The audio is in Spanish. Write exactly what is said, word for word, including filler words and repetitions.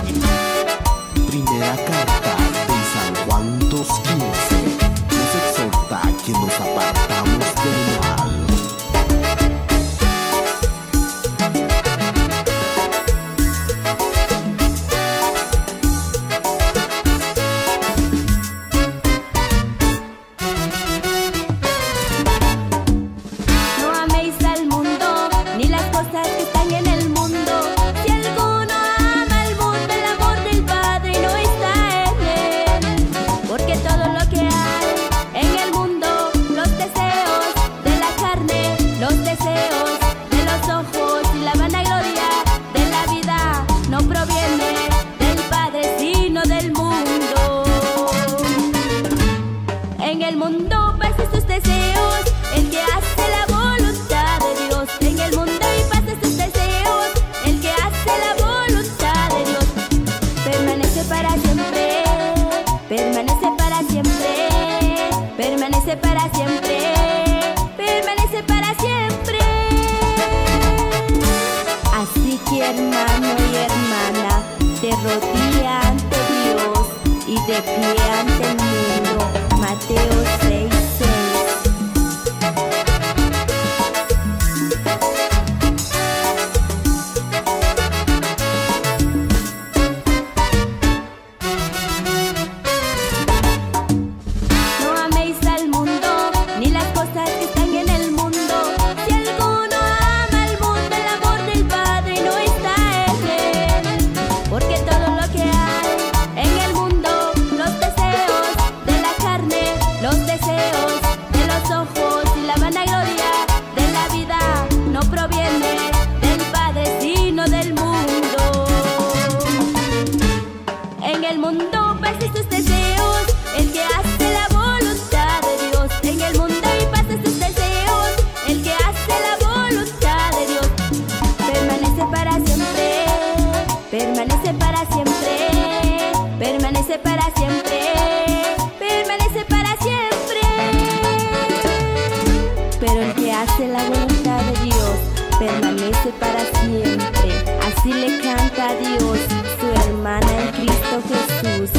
Primera carta de San Juan dos quince nos exhorta que nos apartamos del mal. No améis al mundo, ni las cosas que están en el mundo. Si alguno ama al mundo, el amor del Padre no está en él. Porque todo lo que hay en el mundo, los deseos de la carne, los deseos de los ojos y la vanagloria de la vida, no proviene del Padre, sino del mundo. En el mundo pasan sus deseos, el que hace la voluntad de Dios. En el mundo y pasan sus deseos, el que hace la voluntad de Dios. Permanece para siempre, permanece para siempre, permanece para siempre, permanece para siempre. Así que hermano y hermana, te rodilla ante Dios y de pie ante el mundo. Mateo seis seis. No améis al mundo, ni las cosas que están en el mundo. Si alguno ama al mundo, el amor del Padre no está en él. Porque todo lo que hay en el mundo, los deseos de la carne, los deseos de los ojos y la vanagloria de la vida, no proviene del Padre, sino del mundo. En el mundo pasan sus deseos, el que hace la voluntad de Dios. En el mundo y pasan sus deseos, el que hace la voluntad de Dios. Permanece para siempre, permanece para siempre, permanece para siempre, permanece para siempre. Pero el que hace la voluntad de Dios permanece para siempre. Así le canta a Dios su hermana en Cristo Jesús.